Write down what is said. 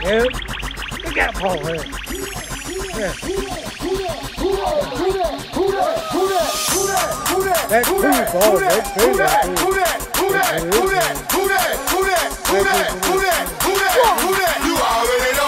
Yeah. Look at Paul here. Yeah. That's cool, Paul. That's cool. You already know.